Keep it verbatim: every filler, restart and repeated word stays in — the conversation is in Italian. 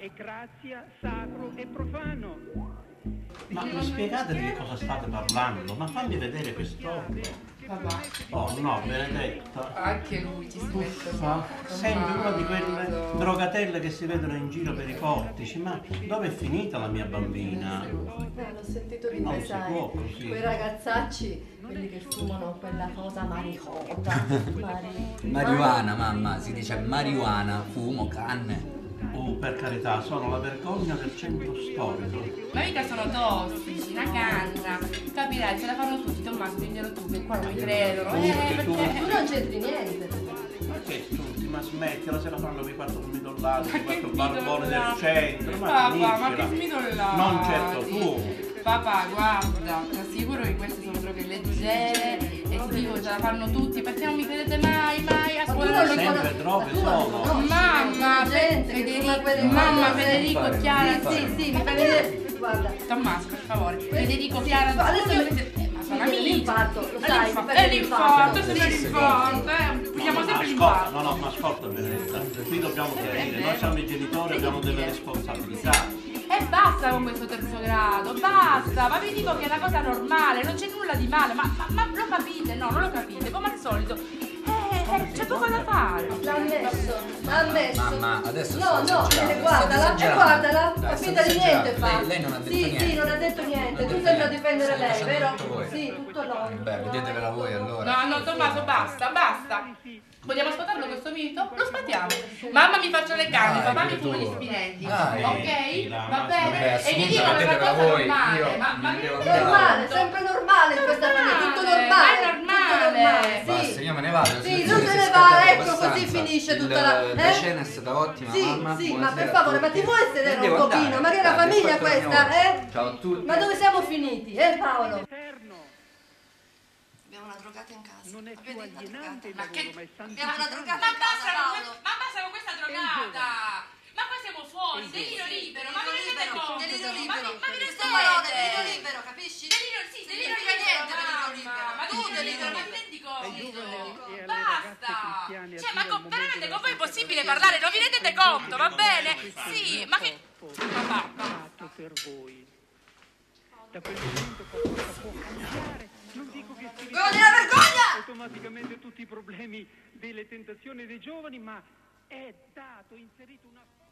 e grazia, sacro e profano. Ma mi spiegate di che cosa state parlando? Ma fammi vedere quest'occhio. Papà. Oh no, Benedetta. Anche lui ci si mette. Uffa, sembri una di quelle drogatelle che si vedono in giro per i portici. Ma dove è finita la mia bambina? Eh, l'ho sentito di Non te, si sai. può così. Quei ragazzacci, quelli che fumano quella cosa maricota. Mari... Marijuana, mamma, si dice marijuana, fumo, canne. Oh, per carità, sono la vergogna del centro storico. Ma mica sono tossici, una canna. Capirai, ce la fanno tutti, Tommaso, diglielo tu, che qua non mi credono. Eh, Tutti, Tu perché... non c'entri niente. Ma che tutti, ma smettila, se la fanno quei quattro smidollati, Ma quei che quattro barboni del smidollati? centro. Ma Papà, ma che finiscila. smidollati? Non certo tu. Papà, guarda, ti assicuro che queste sono droghe leggere e ti dico che ce la fanno tutti, perché non mi credete mai, mai a Ma tu scuola non non li mi- Sempre droghe ma tu non li sono. conosci, Mamma, gente che Federico, fuma quelle mamma, cose. Federico, fare, Chiara, non Sì, sì, sì, mi prende... Guarda. Tommaso, per favore, Federico, Chiara, Ma adesso Giulio, mi- eh, ma sono mi viene amici. l'infarto, lo È sai, l'infa- mi prende È l'infarto, è l'infarto. sempre Sì, l'infarto, eh, puliamo No, ma sempre ascolta, l'infarto. no, no, ma ascolta Benedetta, qui dobbiamo chiarire, noi siamo i genitori, abbiamo delle responsabilità. E basta con questo terzo grado, basta, ma vi dico che è una cosa normale, non c'è nulla di male, ma, ma, ma lo capite? No, non lo capite, come al solito. Eh, eh, c'è poco da fare. L'ha ammesso, l'ha ammesso. Mamma, adesso No, sta no, esagerando, eh, guardala, sta e esagerando. guardala, Dai, fa sta finta di niente esagerando. fa. Lei, lei non ha detto sì, niente. Sì, non ha detto niente, Non ha tu detto sembra niente. difendere Stai lei, facendo vero? tutto voi. Sì, tutto noi. Beh, vedetevela voi allora. No, no, Tommaso, basta, basta. Vogliamo sfattarlo questo mito? Lo sfattiamo. Mamma mi faccia le canne, Dai, papà mi pure fuma tu. gli spinelli. Dai. Ok? Dai, Va ma- bene? Vabbè, E vi assunta, dico che è una vedetevela cosa voi, normale. io Ma, ma mi mi devo rendete andare. Normale, conto? sempre normale in questa famiglia, tutto Normale, normale, è tutto normale. normale, Basta, sì. io me ne vado. Sì, si- tu si- te si ne scatta vai, ecco, abbastanza. così finisce Il- tutta la- La eh? cena è stata ottima, Sì, mamma. sì, ma buonasera per a favore, ma tutti. ti vuoi sedere E un devo pochino? andare, Ma che è la dai, famiglia poi torniamo. questa, eh? Ciao a tutti. Ma dove siamo finiti, eh Paolo? Abbiamo una drogata in casa. Non è più Abbiamo una alienante il drogata. Ma che- lavoro, ma è Abbiamo una santificante. drogata Ma in casa, basta, con Paolo. que- ma basta con questa drogata! Ma qua siamo fuori, delirio libero, ma vi rendete conto? Delirio Ma libero. vi- ma vi Questo parole, rendete? delirio libero, capisci? Delirio, sì, Non delirio frega libero, niente, delirio mamma. libero. Ma Tu tu delirio delirio, ma libero. ti rendi Ai conto? giovani e alle Basta! ragazze cristiane Cioè, ma, arriva con, il momento veramente della con voi è scelta possibile per parlare? Non vi voi. rendete conto, va bene? Sì, ma che... Troppo Papà, fatto per voi. Da quel momento qualcosa può cambiare. Non dico che si Vergogna, vergogna! automaticamente tutti i problemi delle tentazioni dei giovani, ma è dato, inserito una